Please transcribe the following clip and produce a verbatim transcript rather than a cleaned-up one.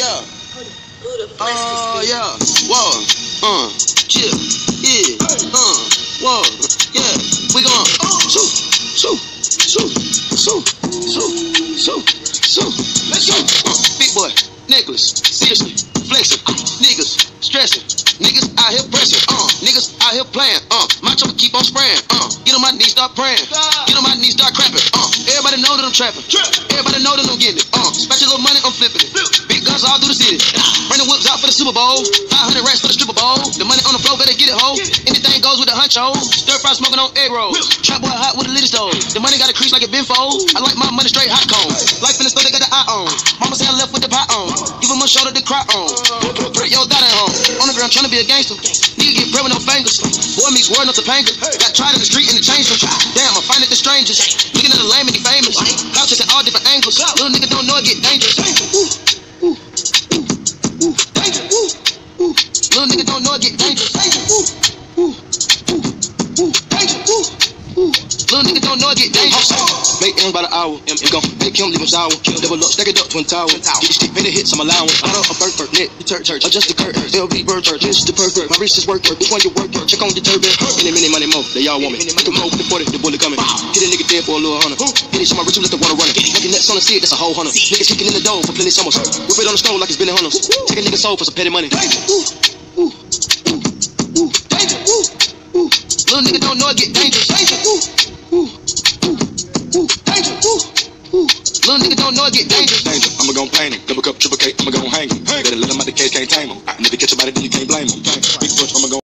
yeah. Oh, uh, yeah. Whoa, uh, chill, yeah, uh, whoa, yeah. We gon' shoot, shoot, shoot, shoot, shoot, shoot, shoot. Let's go. Uh, big boy, Nicholas, seriously, flexing, niggas, stressing, niggas out here pressing, uh, niggas out here playing, uh, my chopper keep on spraying, uh, get on my knees, start praying, get on my knees, start crapping, uh, everybody know that I'm trapping, everybody know that I'm getting it, uh, spend your little money, I'm flipping it, big guns all through the city, bring the whips out for the Super Bowl, five hundred racks for the stripper bowl, the money on the floor, better get it, ho, anything goes with the huncho, stir fry smoking on egg rolls, trap boy hot with a little stove, the money got a crease like it been fold, I like my money straight hot cone, life in the store, they got the eye on, mama say I left with the pot on, give him a shoulder to cry on, put your dad at home, on the ground trying to be a gangster, nigga get bread with no fingers, boy meets word not to Topanga, got tried in the street and it changed them, damn I find it the strangers, looking at the lame and he famous, clout chasing all different angles, little nigga don't know it get dangerous, ooh, ooh, ooh, ooh, danger, ooh, ooh, little nigga don't know it get dangerous, ooh, ooh, ooh, ooh, danger, ooh, ooh, little nigga don't know it get dangerous, make M's by the hour, M gon' make him leave him sour, double up, stack it up, twin tower, get the stick, pay the hits, I'm allowance, I don't a bird bird, net, the church, church, adjust the curtain, L B bird bird, this is the pervert, my wrist is work work, which one you work work, check on the turban, many, many, money more, they all want me, I can more with the forty, the bullet coming, get a nigga dead for a little hundred, hit it, so my wrist let the water run it, making nets on the seat, that's a whole hundred, niggas kicking in the door for plenty summers, whip it on the stone like it's been a hundred, take a nigga soul for some petty money, ooh, ooh, ooh, ooh, danger, ooh, ooh, little nigga don't know it get dangerous, danger, ooh, ooh, ooh, ooh, danger, ooh, ooh, little nigga don't know it get dangerous, danger, I'ma gon' paint him, double cup, triple K, I'ma gon' hang him, better let him out the cage, can't tame him, and if you catch a body then you can't blame him, big push, I'ma gon'